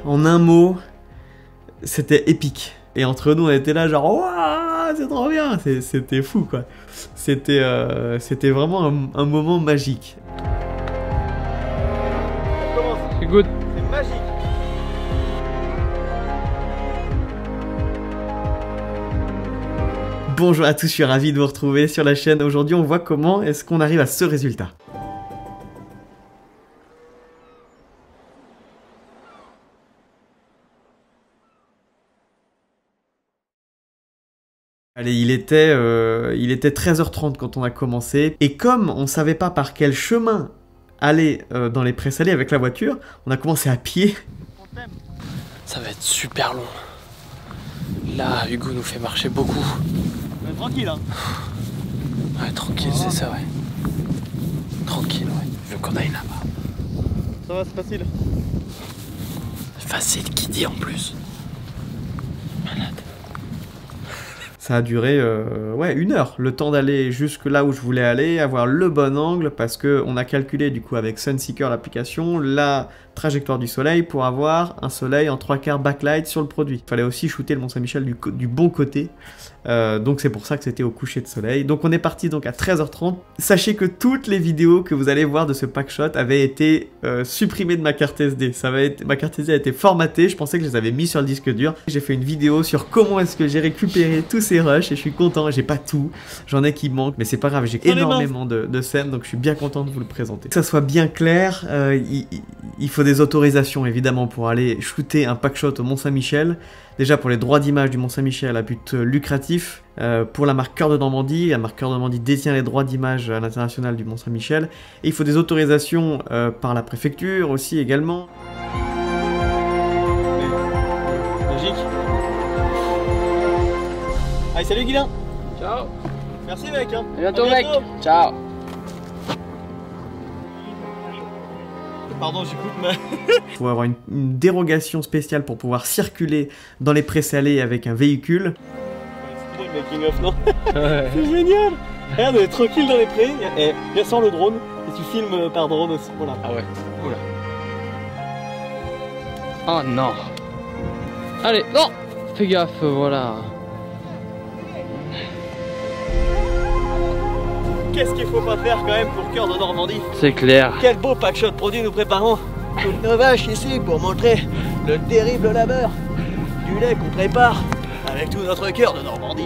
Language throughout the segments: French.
en un mot, c'était épique. Et entre nous, on était là genre, waouh, c'est trop bien, c'était fou quoi. C'était vraiment un moment magique. C'est good. C'est magique. Bonjour à tous, je suis ravi de vous retrouver sur la chaîne. Aujourd'hui, on voit comment est-ce qu'on arrive à ce résultat. Allez, il était 13h30 quand on a commencé. Et comme on ne savait pas par quel chemin aller dans les prés-salés avec la voiture, on a commencé à pied. Ça va être super long. Là, Hugo nous fait marcher beaucoup. Mais tranquille, hein. Ouais, tranquille, c'est ça, ouais. Tranquille, ouais. Je veux qu'on aille là-bas. Ça va, c'est facile. Facile, qui dit en plus. Malade. Ça a duré ouais, 1 heure, le temps d'aller jusque là où je voulais aller, avoir le bon angle, parce qu'on a calculé du coup avec Sunseeker l'application, la trajectoire du soleil pour avoir un soleil en 3/4 backlight sur le produit. Il fallait aussi shooter le Mont-Saint-Michel du bon côté, donc c'est pour ça que c'était au coucher de soleil. Donc on est parti donc à 13h30. Sachez que toutes les vidéos que vous allez voir de ce packshot avaient été supprimées de ma carte SD. Ma carte SD a été formatée, je pensais que je les avais mis sur le disque dur. J'ai fait une vidéo sur comment est-ce que j'ai récupéré tous ces rushs et je suis content, j'ai pas tout, j'en ai qui manquent, mais c'est pas grave, j'ai énormément de scènes, donc je suis bien content de vous le présenter. Que ça soit bien clair, il faut des autorisations évidemment pour aller shooter un packshot au Mont-Saint-Michel. Déjà pour les droits d'image du Mont-Saint-Michel à but lucratif, pour la marque Cœur de Normandie, la marque Cœur de Normandie détient les droits d'image à l'international du Mont-Saint-Michel, et il faut des autorisations par la préfecture aussi également. Magique. Allez, salut Guilain. Ciao. Merci mec. Hein. À bientôt, mec. Ciao. Pardon, j'écoute ma... Il faut avoir une dérogation spéciale pour pouvoir circuler dans les prés-salés avec un véhicule. C'est le making of, non? Ouais. C'est génial. Regarde, on est tranquille dans les prés. Et bien sans le drone. Et tu filmes par drone aussi. Voilà. Ah ouais. Oula. Oh non. Allez, non. Fais gaffe, voilà. Qu'est-ce qu'il faut pas faire quand même pour Cœur de Normandie? C'est clair. Quel beau packshot produit nous préparons. Toutes nos vaches ici pour montrer le terrible labeur du lait qu'on prépare avec tout notre Cœur de Normandie.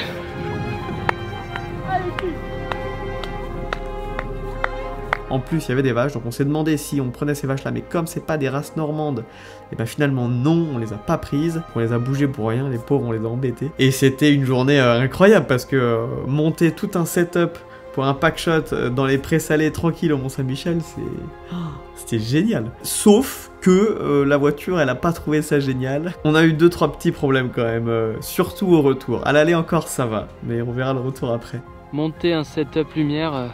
En plus, il y avait des vaches, donc on s'est demandé si on prenait ces vaches-là, mais comme c'est pas des races normandes, et ben finalement non, on les a pas prises, on les a bougées pour rien, les pauvres on les a embêtés. Et c'était une journée incroyable parce que monter tout un setup pour un packshot dans les prés-salés tranquille au Mont-Saint-Michel, c'était génial. Sauf que la voiture, elle a pas trouvé ça génial. On a eu 2-3 petits problèmes quand même, surtout au retour. À l'aller encore, ça va, mais on verra le retour après. Monter un setup lumière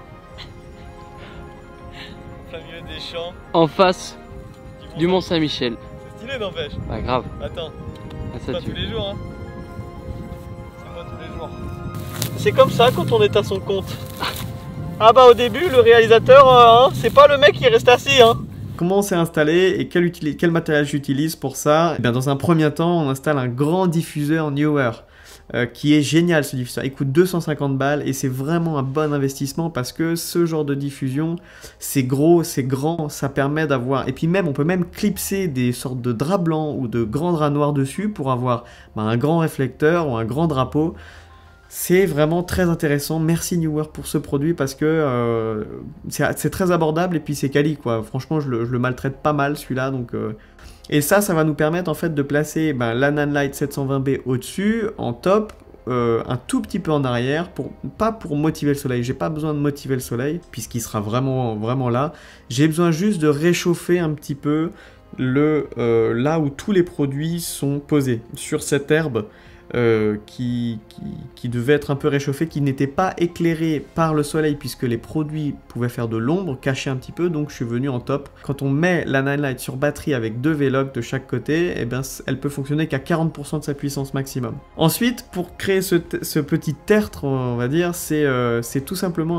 Plein milieu des champs. en face du Mont-Saint-Michel. C'est stylé n'empêche. Bah grave. Attends, Ah, c'est ça pas tue. tous les jours, hein. C'est pas tous les jours. C'est comme ça quand on est à son compte. Ah bah au début, le réalisateur, hein, c'est pas le mec qui reste assis, hein. Comment on s'est installé et quel matériel j'utilise pour ça? Eh bien, dans un premier temps, on installe un grand diffuseur Neewer. Qui est génial ce diffuseur, il coûte 250 balles et c'est vraiment un bon investissement parce que ce genre de diffusion, c'est gros, c'est grand, ça permet d'avoir, et puis même on peut même clipser des sortes de draps blancs ou de grands draps noirs dessus pour avoir un grand réflecteur ou un grand drapeau. C'est vraiment très intéressant, merci Neewer pour ce produit parce que c'est très abordable et puis c'est quali quoi, franchement je le maltraite pas mal celui-là donc... Et ça va nous permettre en fait de placer la Nanlite 720B au-dessus, en top, un tout petit peu en arrière, pas pour motiver le soleil, j'ai pas besoin de motiver le soleil, puisqu'il sera vraiment là, j'ai besoin juste de réchauffer un petit peu là où tous les produits sont posés, sur cette herbe qui devait être un peu réchauffé, qui n'était pas éclairé par le soleil puisque les produits pouvaient faire de l'ombre, cacher un petit peu, donc je suis venu en top. Quand on met la Nightlight sur batterie avec 2 V-Log de chaque côté, eh bien, elle peut fonctionner qu'à 40% de sa puissance maximum. Ensuite, pour créer ce petit tertre, on va dire, c'est tout simplement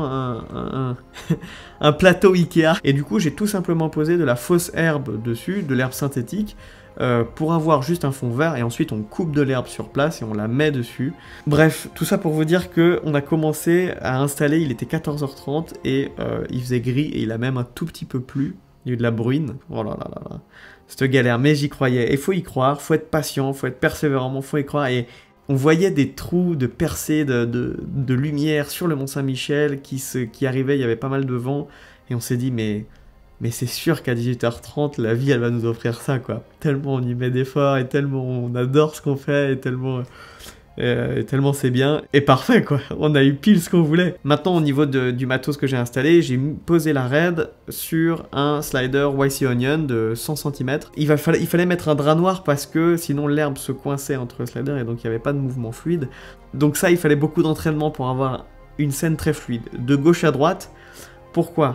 un plateau Ikea. Et du coup, j'ai tout simplement posé de la fausse herbe dessus, de l'herbe synthétique, pour avoir juste un fond vert, et ensuite on coupe de l'herbe sur place et on la met dessus. Bref, tout ça pour vous dire que on a commencé à installer, il était 14h30 et il faisait gris et il a même un tout petit peu plu. Il y a eu de la bruine. Oh là là là là. Cette galère, mais j'y croyais. Et faut y croire, faut être patient, faut être persévérant, faut y croire. Et on voyait des trous de percées de lumière sur le Mont Saint-Michel qui arrivaient, il y avait pas mal de vent. Et on s'est dit, mais c'est sûr qu'à 18h30, la vie, elle va nous offrir ça, quoi. Tellement on y met d'efforts, et tellement on adore ce qu'on fait, et tellement c'est bien. Et parfait, quoi. On a eu pile ce qu'on voulait. Maintenant, au niveau du matos que j'ai installé, j'ai posé la RED sur un slider YC Onion de 100 cm. Il fallait mettre un drap noir parce que sinon l'herbe se coinçait entre le slider et donc il n'y avait pas de mouvement fluide. Donc ça, il fallait beaucoup d'entraînement pour avoir une scène très fluide. De gauche à droite, pourquoi ?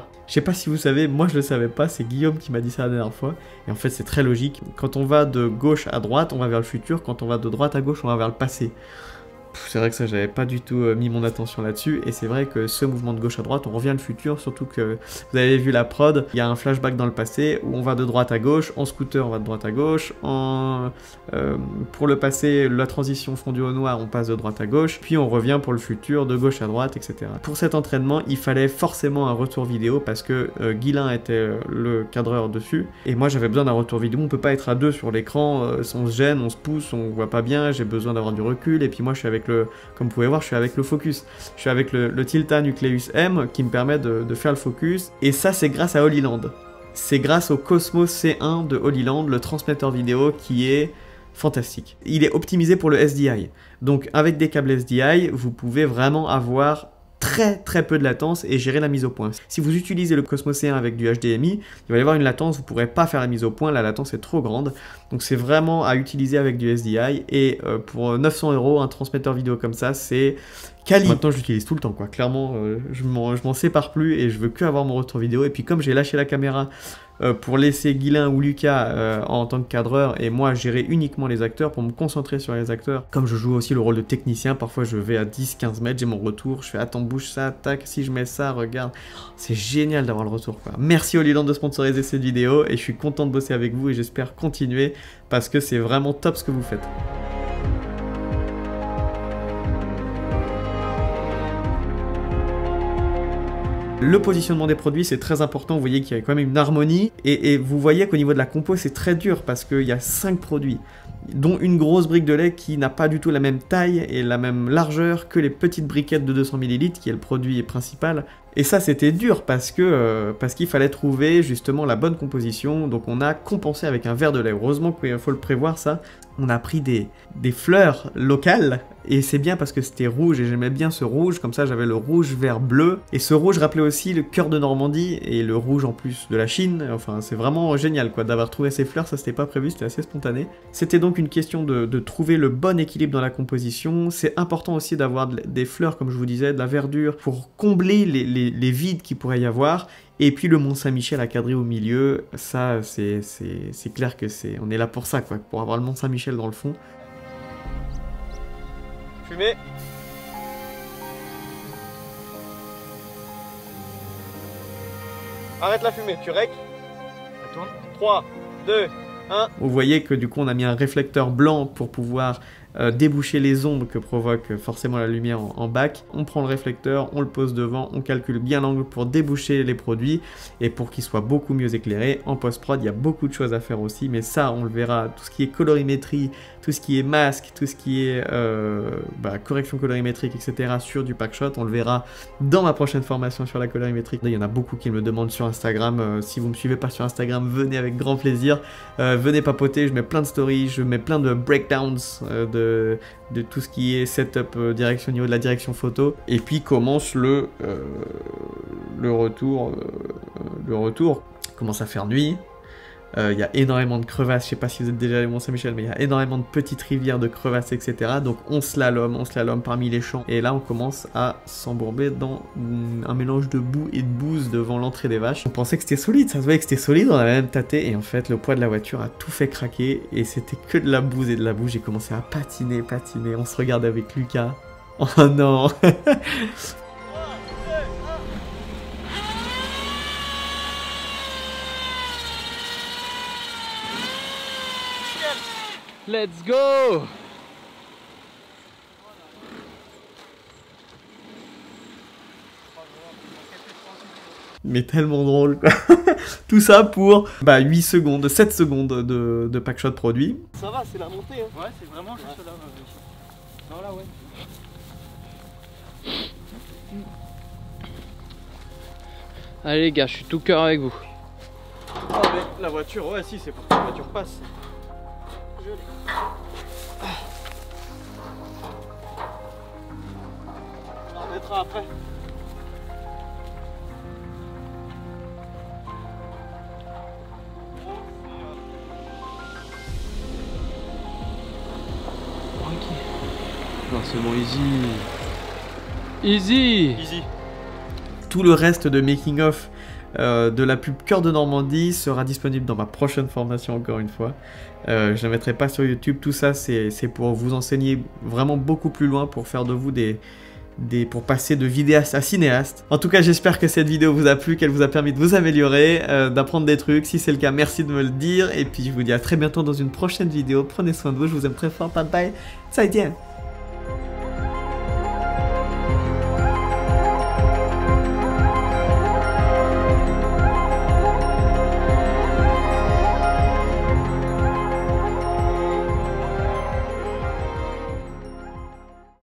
Je sais pas si vous savez, moi je le savais pas, c'est Guillaume qui m'a dit ça la dernière fois. Et en fait c'est très logique. Quand on va de gauche à droite, on va vers le futur. Quand on va de droite à gauche, on va vers le passé. C'est vrai que ça, j'avais pas du tout mis mon attention là-dessus. Et c'est vrai que ce mouvement de gauche à droite, on revient le futur. Surtout que vous avez vu la prod, il y a un flashback dans le passé où on va de droite à gauche. En scooter, on va de droite à gauche. Pour le passé, la transition fondue au noir, on passe de droite à gauche. Puis on revient pour le futur, de gauche à droite, etc. Pour cet entraînement, il fallait forcément un retour vidéo parce que Guilain était le cadreur dessus. Et moi, j'avais besoin d'un retour vidéo. On peut pas être à deux sur l'écran. On se gêne, on se pousse, on voit pas bien. J'ai besoin d'avoir du recul. Et puis moi, je suis avec comme vous pouvez voir, je suis avec le focus. Je suis avec le Tilta Nucleus M qui me permet de faire le focus. Et ça, c'est grâce à Holyland. C'est grâce au Cosmos C1 de Holyland, le transmetteur vidéo qui est fantastique. Il est optimisé pour le SDI. Donc avec des câbles SDI, vous pouvez vraiment avoir très peu de latence et gérer la mise au point. Si vous utilisez le Cosmos C1 avec du HDMI, il va y avoir une latence, vous ne pourrez pas faire la mise au point, la latence est trop grande. Donc c'est vraiment à utiliser avec du SDI et pour 900 €, un transmetteur vidéo comme ça, c'est quali. Maintenant j'utilise tout le temps, quoi. Clairement, je m'en sépare plus et je veux que avoir mon retour vidéo. Et puis comme j'ai lâché la caméra pour laisser Guilain ou Lucas en tant que cadreur et moi gérer uniquement les acteurs pour me concentrer sur les acteurs. Comme je joue aussi le rôle de technicien, parfois je vais à 10-15 mètres, j'ai mon retour, je fais attends bouge ça, tac, si je mets ça, regarde. C'est génial d'avoir le retour, quoi. Merci Holyland de sponsoriser cette vidéo et je suis content de bosser avec vous et j'espère continuer parce que c'est vraiment top ce que vous faites. Le positionnement des produits, c'est très important. Vous voyez qu'il y a quand même une harmonie. Et vous voyez qu'au niveau de la compo, c'est très dur parce qu'il y a 5 produits, dont une grosse brique de lait qui n'a pas du tout la même taille et la même largeur que les petites briquettes de 200 ml, qui est le produit principal. Et ça, c'était dur parce qu'il fallait trouver justement la bonne composition. Donc on a compensé avec un verre de lait. Heureusement qu'il faut le prévoir, ça. On a pris des fleurs locales et c'est bien parce que c'était rouge et j'aimais bien ce rouge, comme ça j'avais le rouge, vert, bleu et ce rouge rappelait aussi le cœur de Normandie et le rouge en plus de la Chine. Enfin c'est vraiment génial quoi d'avoir trouvé ces fleurs, ça c'était pas prévu, c'était assez spontané. C'était donc une question de trouver le bon équilibre dans la composition. C'est important aussi d'avoir des fleurs comme je vous disais, de la verdure pour combler les vides qu'il pourrait y avoir. Et puis le Mont Saint-Michel à cadrer au milieu, ça c'est clair que on est là pour ça quoi, pour avoir le Mont Saint-Michel dans le fond. Fumée. Arrête la fumée, tu règles. Attends. 3, 2, 1. Vous voyez que du coup on a mis un réflecteur blanc pour pouvoir déboucher les ombres que provoque forcément la lumière en bac. On prend le réflecteur, on le pose devant, on calcule bien l'angle pour déboucher les produits et pour qu'ils soient beaucoup mieux éclairés. En post-prod, il y a beaucoup de choses à faire aussi, mais ça, on le verra. Tout ce qui est colorimétrie, tout ce qui est masque, tout ce qui est correction colorimétrique, etc. sur du packshot, on le verra dans ma prochaine formation sur la colorimétrie. Il y en a beaucoup qui me demandent sur Instagram. Si vous me suivez pas sur Instagram, venez avec grand plaisir. Venez papoter, je mets plein de stories, je mets plein de breakdowns de tout ce qui est setup direction au niveau de la direction photo. Et puis commence le retour. Commence à faire nuit. Il y a énormément de crevasses, je sais pas si vous êtes déjà allé au Mont-Saint-Michel, mais il y a énormément de petites rivières, de crevasses, etc. Donc on slalom parmi les champs. Et là on commence à s'embourber dans un mélange de boue et de bouse devant l'entrée des vaches. On pensait que c'était solide, ça se voyait que c'était solide, on avait même tâté. Et en fait le poids de la voiture a tout fait craquer. Et c'était que de la bouse et de la boue. J'ai commencé à patiner. On se regarde avec Lucas. Oh non. Let's go! Mais tellement drôle quoi. Tout ça pour 8 secondes, 7 secondes de packshot produit. Ça va, c'est la montée hein. Ouais, c'est vraiment juste là. Non, là, ouais. Allez les gars, je suis tout cœur avec vous. Oh mais la voiture, ouais si, c'est pour que la voiture passe. On en remettra après. Non, c'est bon, easy. Tout le reste de making of de la pub Cœur de Normandie sera disponible dans ma prochaine formation encore une fois. Je ne la mettrai pas sur YouTube, tout ça c'est pour vous enseigner vraiment beaucoup plus loin, pour faire de vous pour passer de vidéaste à cinéaste. En tout cas j'espère que cette vidéo vous a plu, qu'elle vous a permis de vous améliorer, d'apprendre des trucs. Si c'est le cas, merci de me le dire. Et puis je vous dis à très bientôt dans une prochaine vidéo. Prenez soin de vous, je vous aime très fort, bye bye, 再见.